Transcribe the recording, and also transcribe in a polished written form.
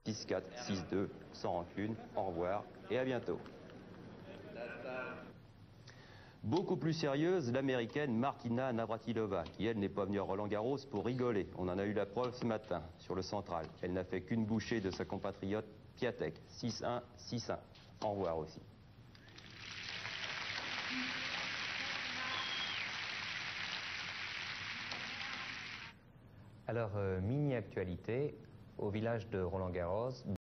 6-4, 6-2, sans rancune. Au revoir et à bientôt. Beaucoup plus sérieuse, l'américaine Martina Navratilova, qui elle n'est pas venue à Roland-Garros pour rigoler. On en a eu la preuve ce matin sur le central. Elle n'a fait qu'une bouchée de sa compatriote Piatek. 6-1, 6-1. Au revoir aussi. Alors, mini-actualité, au village de Roland-Garros,